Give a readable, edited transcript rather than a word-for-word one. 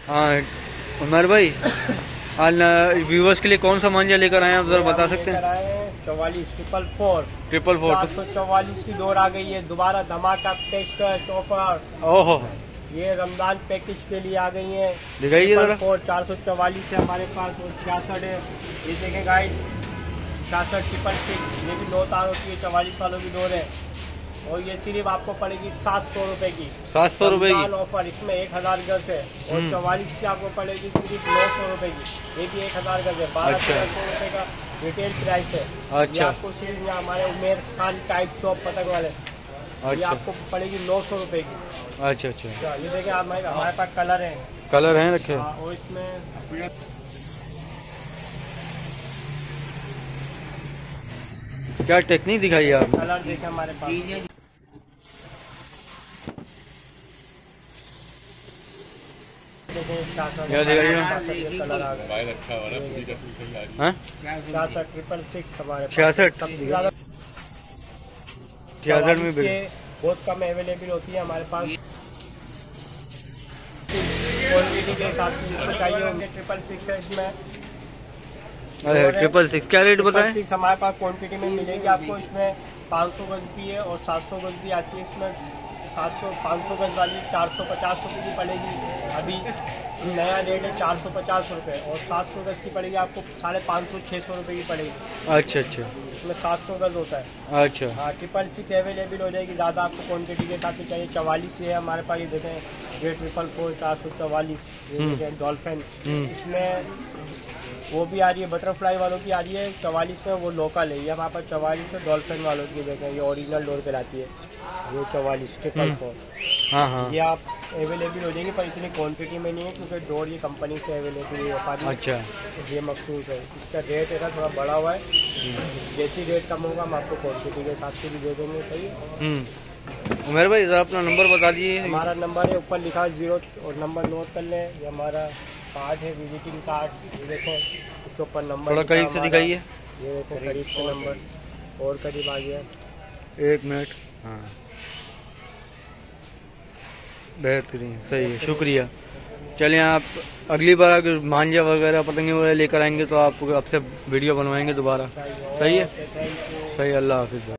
हाँ उमर भाई, आज व्यूवर्स के लिए कौन सा मांझा लेकर आए हैं आप जरा बता सकते हैं? 44 444 444 की डोर आ गई है। दोबारा धमाका टेस्ट ऑफर। ओहो, ये रमजान पैकेज के लिए आ गई है। दिखाइए जरा। 444 है हमारे पास और 66 है। ये देखें गाइस, 66 666, ये भी 9 तार होती है, 44 वालों की डोर है। और ये सिर्फ आपको पड़ेगी 700 रुपए की। 700 रुपए की ऑफर, इसमें 1000 गज है। और 44 की आपको पड़ेगी सिर्फ 900 रुपए की। ये भी 1000 गज है। 1200 रुपए का रिटेल प्राइस है। अच्छा, आपको सिर्फ यहाँ हमारे उमेर खान टाइप शॉप पतंग वाले, ये आपको पड़ेगी 900 रुपए की। अच्छा अच्छा, ये देखिए हमारे पास कलर है, कलर है रखे। और इसमें क्या टेक्निक दिखाई है आपने? कलर देखे हमारे पास। कलर आ गया 66 में बहुत कम अवेलेबल होती है हमारे पास। क्वालिटी के हिसाब से चाहिए होंगे 666 है इसमें। 666 क्या रेट बताएं? 666 हमारे पास क्वांटिटी में मिलेगी आपको। इसमें 500 गज भी है और 700 गज भी आती है। इसमें 500 गज वाली 450 रुपये की पड़ेगी। अभी नया रेट है 450 रुपये। और 700 गज की पड़ेगी आपको 550 600 रुपये की पड़ेगी। अच्छा अच्छा, इसमें 700 गज होता है। अच्छा हाँ, 666 अवेलेबल हो जाएगी। ज़्यादा आपको क्वांटिटी के हिसाब से चाहिए। 44 है हमारे पास। ये देखें, ये 444 444 डॉल्फिन। इसमें वो भी आ रही है, बटरफ्लाई वालों की आ रही है 44 में, वो लोकल है। ये हमारे पास 44 में डॉल्फिन वालों की देखें, ये ओरिजिनल डोर पे लाती है। ये 44 444। हाँ हाँ, ये आप अवेलेबल हो जाएंगे, पर इतनी क्वांटिटी में नहीं है क्योंकि डोर ये कंपनी से अवेलेबल है। अच्छा, ये मखसूस है। इसका रेट है थोड़ा बड़ा हुआ है। जैसी रेट कम होगा हम आपको क्वांटिटी के हिसाब से भी दे देंगे। सही है उमेर भाई, जरा अपना नंबर बता दिए। हमारा नंबर है ऊपर लिखा 0 और नंबर नोट कर लें। ये हमारा कार्ड है, विजिटिंग कार्ड। देखो इसके ऊपर नंबर थोड़ा करीब से दिखाइए। ये देखो करीब से नंबर और करीब आ गया। 1 मिनट। हाँ बेहतरीन, सही है, शुक्रिया। चलिए, आप अगली बार अगर मांझा वगैरह पतंगे वगैरह लेकर आएंगे तो आपसे वीडियो बनवाएंगे दोबारा। सही है, सही। अल्लाह हाफिज़।